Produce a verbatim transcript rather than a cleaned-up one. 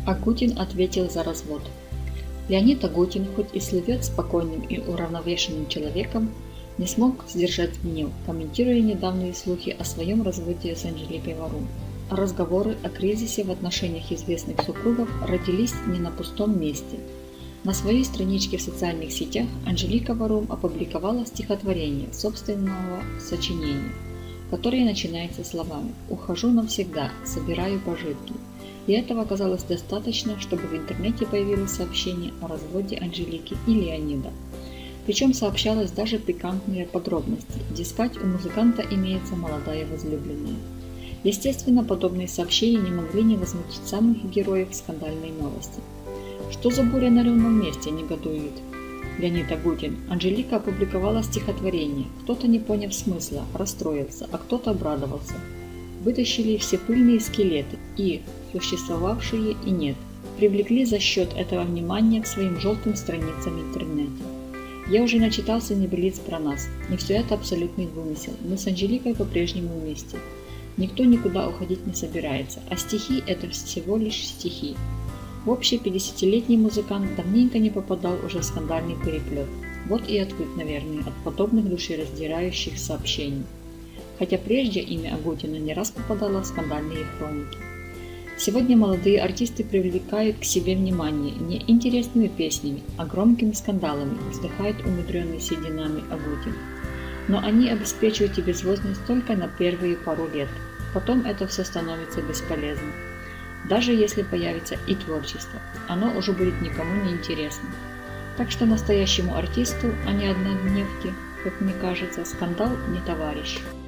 Агутин ответил за развод. Леонид Агутин, хоть и слывет спокойным и уравновешенным человеком, не смог сдержать гнев, комментируя недавние слухи о своем разводе с Анжеликой Варум. Разговоры о кризисе в отношениях известных супругов родились не на пустом месте. На своей страничке в социальных сетях Анжелика Варум опубликовала стихотворение собственного сочинения, которое начинается словами «Ухожу навсегда, собираю пожитки». И этого оказалось достаточно, чтобы в интернете появилось сообщение о разводе Анжелики и Леонида. Причем сообщалось даже пикантные подробности, дескать, у музыканта имеется молодая возлюбленная. Естественно, подобные сообщения не могли не возмутить самых героев скандальной новости. Что за буря на ровном месте, негодует Леонид Агутин. Анжелика опубликовала стихотворение, кто-то, не поняв смысла, расстроился, а кто-то обрадовался. Вытащили все пыльные скелеты, и существовавшие, и нет. Привлекли за счет этого внимания к своим желтым страницам в интернете. Я уже начитался небылиц про нас, не все это абсолютный вымысел, мы с Анжеликой по-прежнему вместе. Никто никуда уходить не собирается, а стихи – это всего лишь стихи. В общий пятидесятилетний музыкант давненько не попадал уже в скандальный переплет. Вот и отвык, наверное, от подобных душераздирающих сообщений. Хотя прежде имя Агутина не раз попадало в скандальные хроники. Сегодня молодые артисты привлекают к себе внимание не интересными песнями, а громкими скандалами, вздыхает умудренный сединами Агутин. Но они обеспечивают тебе звездность только на первые пару лет, потом это все становится бесполезным. Даже если появится и творчество, оно уже будет никому не интересно. Так что настоящему артисту, а не однодневке, как мне кажется, скандал не товарищ.